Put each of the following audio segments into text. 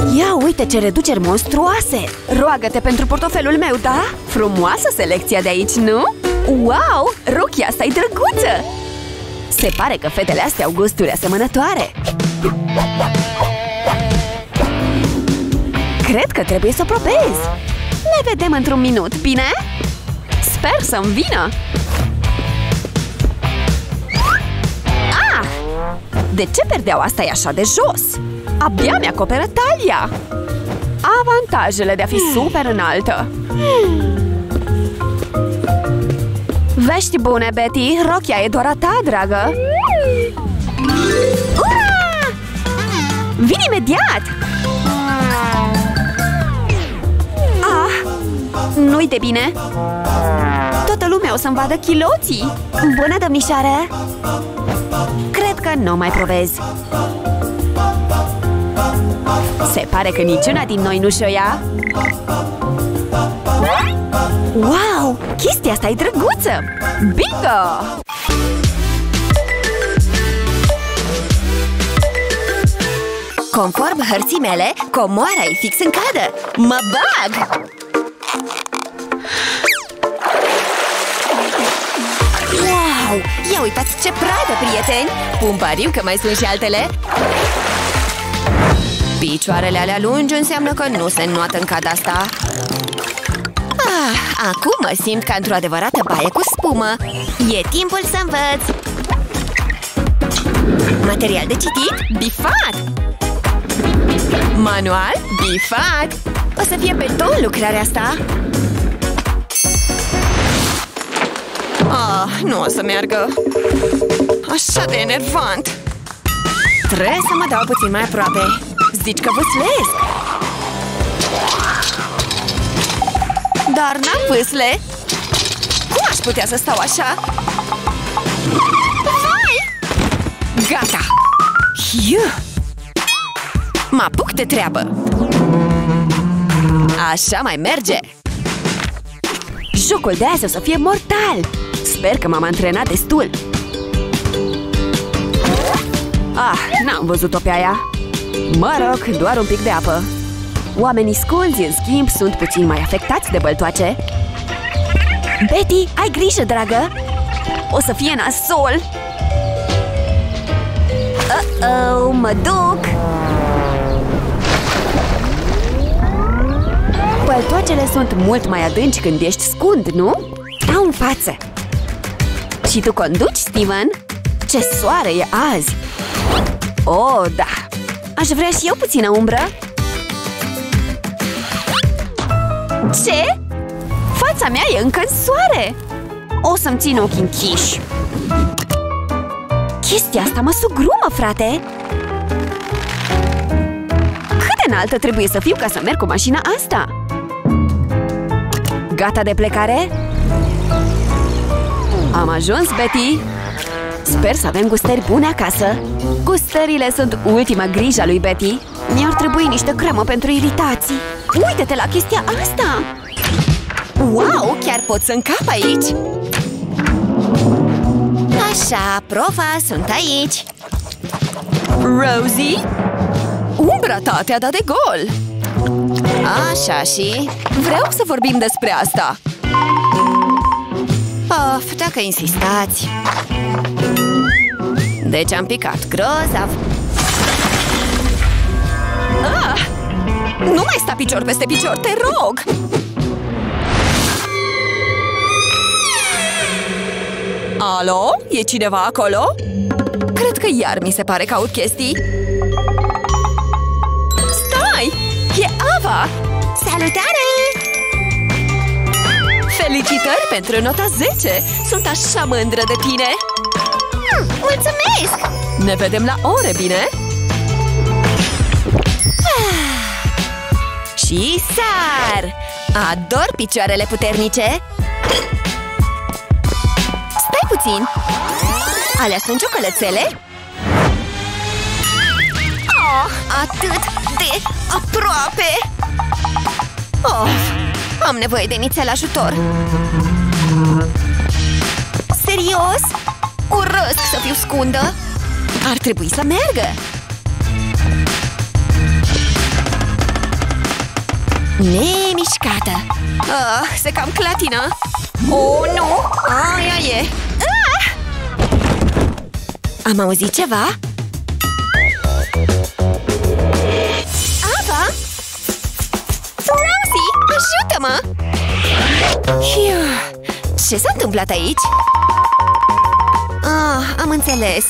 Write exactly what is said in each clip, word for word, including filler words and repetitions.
Ia uite ce reduceri monstruoase! Roagă-te pentru portofelul meu, da? Frumoasă selecția de aici, nu? Wow! Rochia asta e drăguță! Se pare că fetele astea au gusturi asemănătoare. Cred că trebuie să o probez. Ne vedem într-un minut, bine? Sper să-mi vină! Ah! De ce perdeaua asta e așa de jos? Abia mi-acoperă talia! Avantajele de a fi super înaltă! Vești bune, Betty! Rochia e doar a ta, dragă! Ura! Vin imediat! Ah! Nu-i de bine! Toată lumea o să-mi vadă chiloții! Bună, domnișoară! Cred că nu mai probez! Se pare că niciuna din noi nu și-o ia! Wow! Chestia asta e drăguță! Bingo! Conform hărții mele, comoara e fix în cadă! Mă bag! Wow! Ia uitați ce pradă, prieteni! Pun pariu că mai sunt și altele! Picioarele alea lungi înseamnă că nu se înnoată în cada asta. Ah, acum mă simt ca într-o adevărată baie cu spumă. E timpul să învăț. Material de citit? Bifat! Manual? Bifat! O să fie beton lucrarea asta. Ah, nu o să meargă. Așa de enervant. Trebuie să mă dau puțin mai aproape. Zici că vâslesc. Dar n-am vâsle. Cum aș putea să stau așa? Vai! Gata! Hiu! Mă apuc de treabă. Așa mai merge. Jocul de azi o să fie mortal. Sper că m-am antrenat destul. Ah, n-am văzut-o pe aia. Mă rog, doar un pic de apă. Oamenii sculzi, în schimb, sunt puțin mai afectați de băltoace. Betty, ai grijă, dragă! O să fie nasol! Uh-oh, mă duc! Băltoacele sunt mult mai adânci când ești scund, nu? Au în față! Și tu conduci, Steven? Ce soare e azi! Oh, da! Aș vrea și eu puțină umbră. Ce? Fața mea e încă în soare. O să-mi țin ochii închiși. Chestia asta mă sugrumă, frate. Cât de înaltă trebuie să fiu ca să merg cu mașina asta? Gata de plecare? Am ajuns, Betty. Sper să avem gustări bune acasă. Gustările sunt ultima grijă a lui Betty. Mi-ar trebui niște cremă pentru iritații. Uite-te la chestia asta! Wow, chiar pot să încap aici? Așa, profa, sunt aici. Rosie? Umbra ta te-a dat de gol. Așa și... vreau să vorbim despre asta. Of, dacă insistați. Deci am picat grozav. Ah! Nu mai sta picior peste picior, te rog! Alo? E cineva acolo? Cred că iar mi se pare că aud chestii. Stai! E Ava! Salutare! Felicitări pentru nota zece! Sunt așa mândră de tine! Mulțumesc! Ne vedem la ore, bine? Și sar! Ador picioarele puternice! Stai puțin! Alea sunt ciocolățele? Oh, atât de aproape! Oh, am nevoie de nițel ajutor! Serios? Urăsc să fiu scundă! Ar trebui să meargă! Nemișcată. Ah, se cam clatină. Oh, nu! Aia e! Ah! Am auzit ceva? Ava? Rosie, ajută-mă! Ce s-a întâmplat aici? Ah, am înțeles.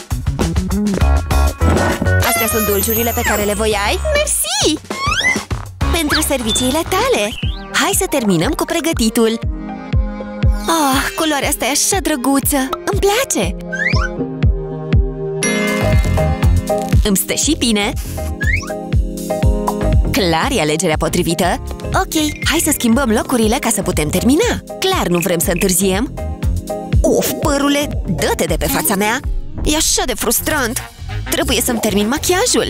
Astea sunt dulciurile pe care le voiai? Mersi! Pentru serviciile tale! Hai să terminăm cu pregătitul! Ah, culoarea asta e așa drăguță! Îmi place! Îmi stă și bine! Clar e alegerea potrivită! Ok, hai să schimbăm locurile ca să putem termina! Clar nu vrem să întârziem! Of, părule, dă-te de pe fața mea! E așa de frustrant! Trebuie să-mi termin machiajul!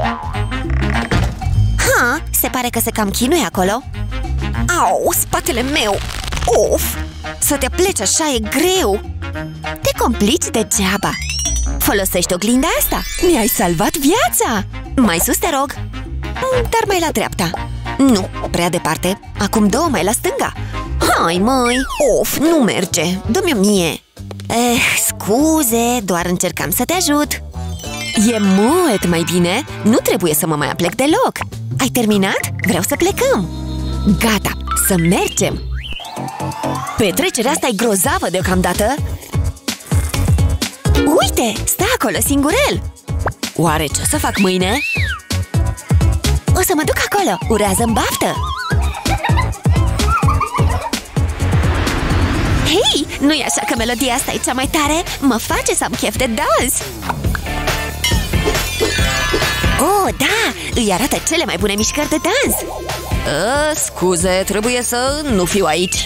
Ha, se pare că se cam chinuie acolo! Au, spatele meu! Of! Să te pleci așa e greu! Te complici degeaba! Folosești oglinda asta! Mi-ai salvat viața! Mai sus, te rog! Dar mai la dreapta! Nu, prea departe! Acum două mai la stânga! Hai, măi! Of, nu merge! Dă-mi-o mie! Eh, scuze, doar încercam să te ajut! E mult mai bine! Nu trebuie să mă mai aplec deloc! Ai terminat? Vreau să plecăm! Gata, să mergem! Petrecerea asta e grozavă deocamdată! Uite, stă acolo singurel! Oare ce să fac mâine? O să mă duc acolo! Urează-mi baftă! Hei, nu-i așa că melodia asta e cea mai tare? Mă face să am chef de dans! Oh, da! Îi arată cele mai bune mișcări de dans! A, scuze, trebuie să nu fiu aici!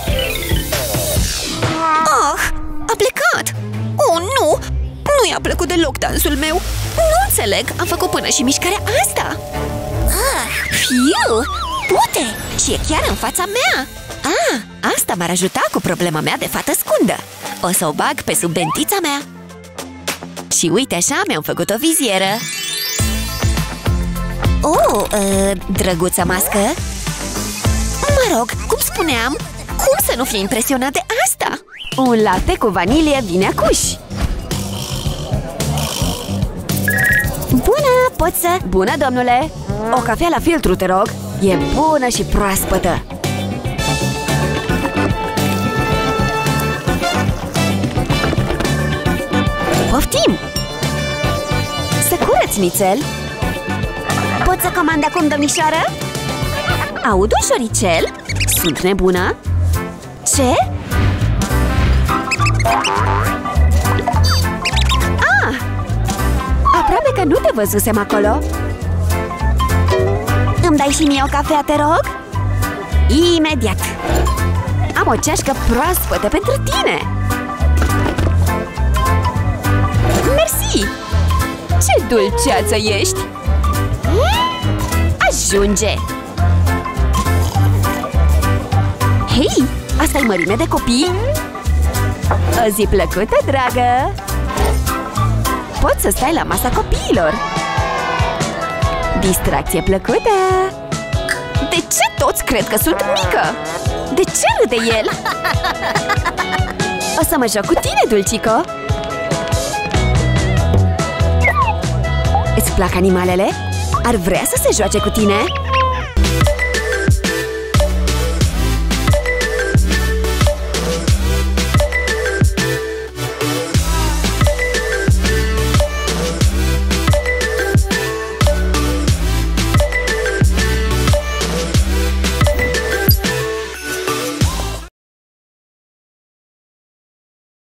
Ah, a plecat! Oh, nu! Nu i-a plăcut deloc dansul meu! Nu înțeleg! Am făcut până și mișcarea asta! Ah, fiu! Pute! Și e chiar în fața mea! Ah, asta m-ar ajuta cu problema mea de fată scundă! O să o bag pe sub bentița mea! Și uite așa mi-am făcut o vizieră! Oh, uh, drăguță mască! Mă rog, cum spuneam, cum să nu fie impresionat de asta? Un latte cu vanilie vine acuș! Bună, pot să... Bună, domnule! O cafea la filtru, te rog! E bună și proaspătă! Poftim! Să curăț, nițel! Pot să comand acum, domnișoară? Aud un șoricel? Sunt nebună? Ce? Ah! Aproape că nu te văzusem acolo. Îmi dai și mie o cafea, te rog? Imediat! Am o ceașcă proaspătă pentru tine! Mersi! Ce dulceață ești! Ajunge! Hei! Asta-i mărime de copii? O zi plăcută, dragă! Poți să stai la masa copiilor! Distracție plăcută! De ce toți cred că sunt mică? De ce râde el? O să mă joc cu tine, dulcico! Îți plac animalele? Ar vrea să se joace cu tine?